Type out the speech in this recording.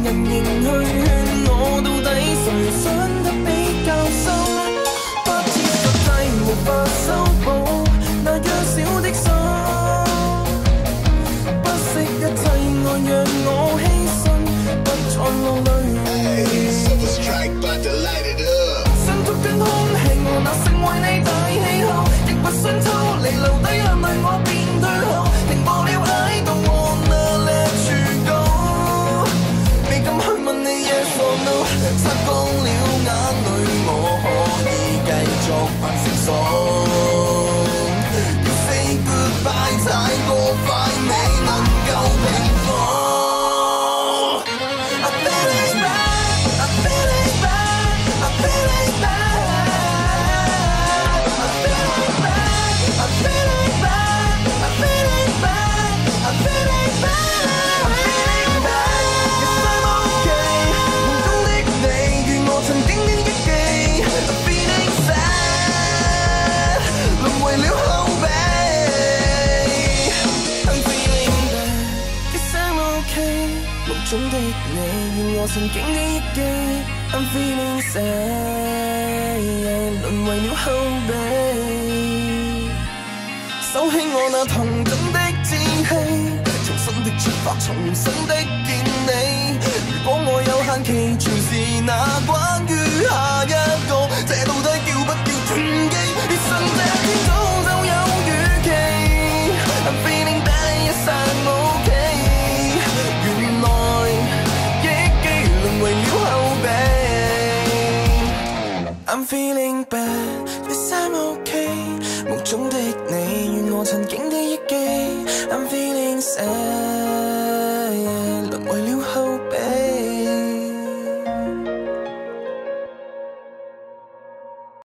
人仍去勸我，到底誰傷得比較深？不切實際，無法修補那弱小的心。不惜一切愛讓我犧牲，不再落淚。想捉緊空氣，我那成為你大氣候，亦不想抽離，留低眼淚我便退後。停泊了喺度，wanna let you go。未敢去問你 yes or no， 擦乾了眼淚，我可以繼續扮成傻。要 say goodbye 太過快，未能夠平復。I feel it back, I feel it back, I feel it back, I feel it back, I feel it back, I feel it back, I feel it back, I feel it back。Yes I'm okay，夢中的你與我曾經的憶記。I'm feeling sad，淪為了後備。I'm feeling bad。Yes I'm okay，夢中的你與我曾經的憶記。I'm feeling sad，淪為了後備。收起我那童真的志氣，重新的出發，重新的見你。如果我有限期，全是那關於下一個，這到底叫不叫傳奇？別信這天早就有預期。I'm feeling bad, yes I'm okay。原來憶記淪為了後備。I'm feeling bad, yes I'm okay。夢中的你與我曾經